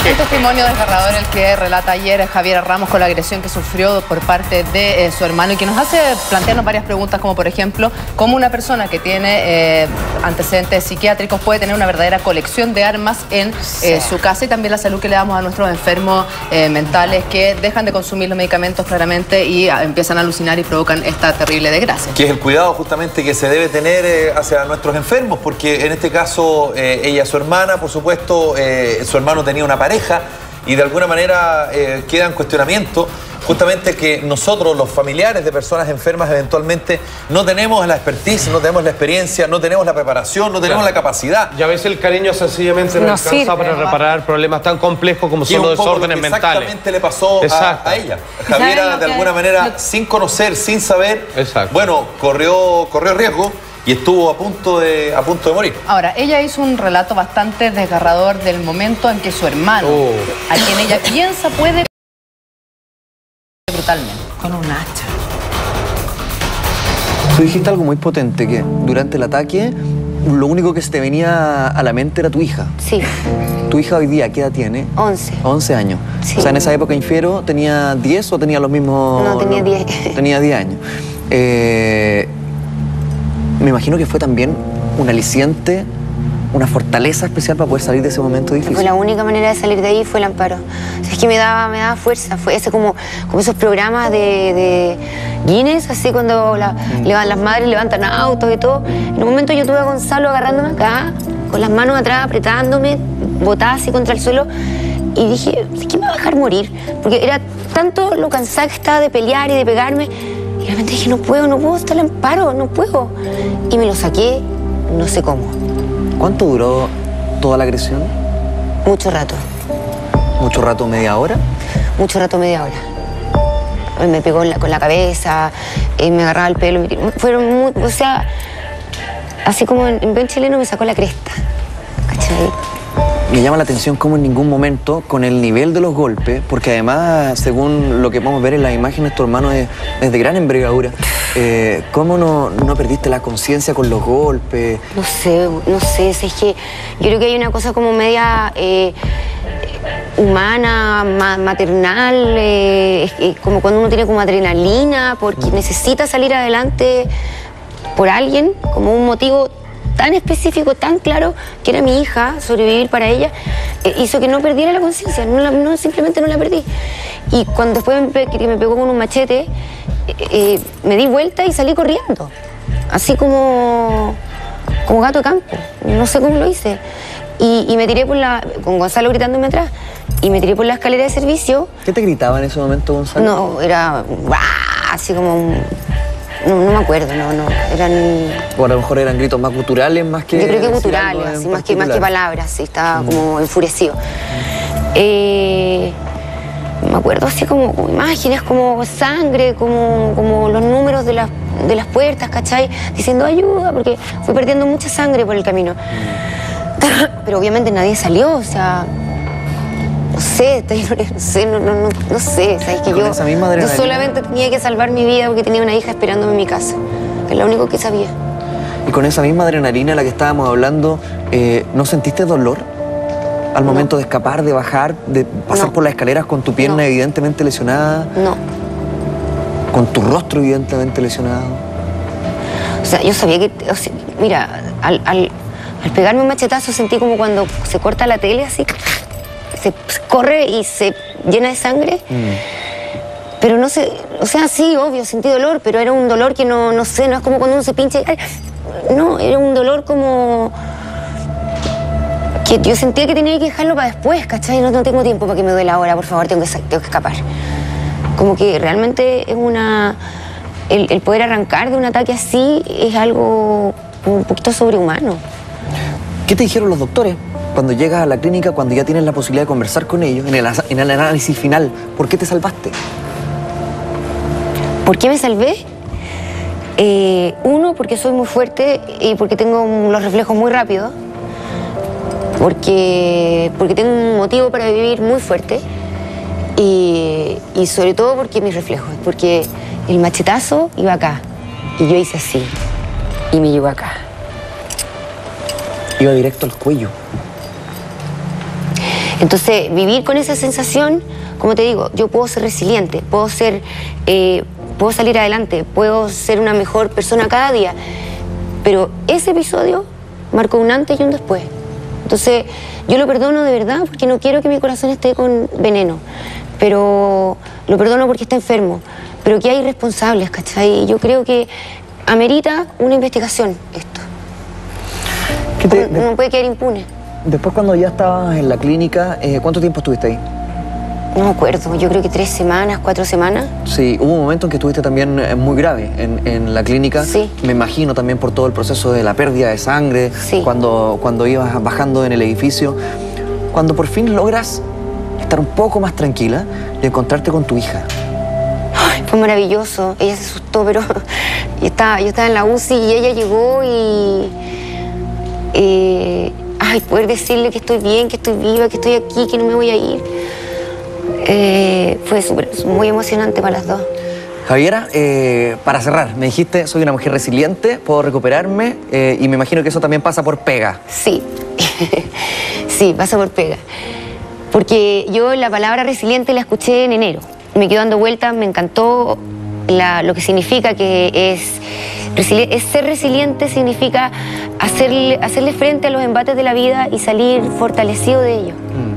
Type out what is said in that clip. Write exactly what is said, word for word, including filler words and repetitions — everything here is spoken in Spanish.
Un testimonio desgarrador el que relata ayer Javier Ramos con la agresión que sufrió por parte de eh, su hermano y que nos hace plantearnos varias preguntas, como por ejemplo, cómo una persona que tiene eh, antecedentes psiquiátricos puede tener una verdadera colección de armas en eh, su casa, y también la salud que le damos a nuestros enfermos eh, mentales que dejan de consumir los medicamentos claramente y a, empiezan a alucinar y provocan esta terrible desgracia. Que es el cuidado justamente que se debe tener eh, hacia nuestros enfermos, porque en este caso eh, ella, su hermana, por supuesto, eh, su hermano tenía una pareja y de alguna manera eh, queda en cuestionamiento justamente que nosotros, los familiares de personas enfermas, eventualmente no tenemos la expertise, no tenemos la experiencia, no tenemos la preparación, no tenemos claro. la capacidad. Y a veces el cariño sencillamente no, no alcanza sirve, para reparar problemas tan complejos como son los desórdenes lo que mentales. Exactamente le pasó a, a ella. Javiera, de alguna manera, lo... sin conocer, sin saber, Exacto. bueno, corrió, corrió riesgo y estuvo a punto, de, a punto de morir. Ahora, ella hizo un relato bastante desgarrador del momento en que su hermano, oh. a quien ella piensa puede... brutalmente. Con un hacha. Tú dijiste algo muy potente, que durante el ataque lo único que se te venía a la mente era tu hija. Sí. ¿Tu hija hoy día qué edad tiene? once. once años. Sí. O sea, en esa época infiero, ¿tenía diez o tenía los mismos...? No, tenía diez. Tenía diez años. Eh... Me imagino que fue también un aliciente, una fortaleza especial para poder salir de ese momento difícil. Fue la única manera de salir de ahí, fue el amparo. O sea, es que me daba, me daba fuerza, fue ese como, como esos programas de, de Guinness, así cuando la, mm. le, las madres levantan autos y todo. En un momento yo tuve a Gonzalo agarrándome acá, con las manos atrás, apretándome, botada así contra el suelo, y dije, ¿qué me va a dejar morir? Porque era tanto lo cansada que estaba de pelear y de pegarme. Y de repente dije, no puedo, no puedo estar en paro, no puedo. Y me lo saqué, no sé cómo. ¿Cuánto duró toda la agresión? Mucho rato. ¿Mucho rato, media hora? Mucho rato, media hora. Me pegó en la, con la cabeza, eh, me agarraba el pelo. Fueron muy, o sea, así como en, en buen chileno me sacó la cresta. ¿Cachai? Me llama la atención cómo en ningún momento, con el nivel de los golpes, porque además, según lo que podemos ver en las imágenes, tu hermano es, es de gran envergadura, eh, ¿cómo no, no perdiste la conciencia con los golpes? No sé, no sé, es que yo creo que hay una cosa como media eh, humana, ma maternal, eh, es, es como cuando uno tiene como adrenalina, porque mm. necesita salir adelante por alguien, como un motivo tan específico, tan claro, que era mi hija, sobrevivir para ella, eh, hizo que no perdiera la conciencia, no, no, simplemente no la perdí. Y cuando después me, que me pegó con un machete, eh, eh, me di vuelta y salí corriendo, así como, como gato de campo, no sé cómo lo hice. Y, y me tiré por la, con Gonzalo gritándome atrás, y me tiré por la escalera de servicio. ¿Qué te gritaba en ese momento, Gonzalo? No, era así como un... No, no me acuerdo, no, no, eran... O a lo mejor eran gritos más guturales, más que... Yo creo que guturales, así, más, que, más que palabras, sí, estaba mm. como enfurecido. Mm. Eh, me acuerdo así como, como imágenes, como sangre, como, como los números de las, de las puertas, ¿cachai? Diciendo ayuda, porque fui perdiendo mucha sangre por el camino. Mm. Pero obviamente nadie salió, o sea... No sé, no sé, no, no, no, no sé, ¿sabes? Que yo, yo solamente tenía que salvar mi vida porque tenía una hija esperándome en mi casa. Es lo único que sabía. Y con esa misma adrenalina de la que estábamos hablando, eh, ¿no sentiste dolor al no. momento de escapar, de bajar, de pasar no. por las escaleras con tu pierna no. evidentemente lesionada? No. Con tu rostro evidentemente lesionado. O sea, yo sabía que, o sea, mira, al, al, al pegarme un machetazo sentí como cuando se corta la tele así... se corre y se llena de sangre, mm. pero no sé, o sea, sí, obvio, sentí dolor, pero era un dolor que no, no sé, no es como cuando uno se pincha, no, era un dolor como que yo sentía que tenía que dejarlo para después, ¿cachai? No, no tengo tiempo para que me duela ahora, por favor, tengo que, tengo que escapar. Como que realmente es una, el, el poder arrancar de un ataque así es algo un poquito sobrehumano. ¿Qué te dijeron los doctores? Cuando llegas a la clínica, cuando ya tienes la posibilidad de conversar con ellos, en el, en el análisis final, ¿por qué te salvaste? ¿Por qué me salvé? Eh, uno, porque soy muy fuerte y porque tengo los reflejos muy rápidos. Porque, porque tengo un motivo para vivir muy fuerte. Y, y sobre todo porque mis reflejos. Porque el machetazo iba acá. Y yo hice así. Y me llegó acá. Iba directo al cuello. Entonces, vivir con esa sensación, como te digo, yo puedo ser resiliente, puedo ser, eh, puedo salir adelante, puedo ser una mejor persona cada día, pero ese episodio marcó un antes y un después. Entonces, yo lo perdono de verdad porque no quiero que mi corazón esté con veneno, pero lo perdono porque está enfermo, pero que hay responsables, ¿cachai? Yo creo que amerita una investigación esto. ¿Qué te, no, no puede quedar impune. Después, cuando ya estabas en la clínica, eh, ¿cuánto tiempo estuviste ahí? No me acuerdo, yo creo que tres semanas, cuatro semanas. Sí, hubo un momento en que estuviste también eh, muy grave en, en la clínica. Sí. Me imagino también por todo el proceso de la pérdida de sangre, sí. cuando, cuando ibas bajando en el edificio. Cuando por fin logras estar un poco más tranquila y encontrarte con tu hija. Ay, fue maravilloso, ella se asustó, pero yo estaba, yo estaba en la U C I y ella llegó y... Eh, ay, poder decirle que estoy bien, que estoy viva, que estoy aquí, que no me voy a ir. Eh, fue super, muy emocionante para las dos. Javiera, eh, para cerrar, me dijiste, soy una mujer resiliente, puedo recuperarme eh, y me imagino que eso también pasa por pega. Sí, sí, pasa por pega. Porque yo la palabra resiliente la escuché en enero. Me quedó dando vueltas, me encantó la, lo que significa que es... Es ser resiliente significa hacerle, hacerle frente a los embates de la vida y salir fortalecido de ellos. Mm.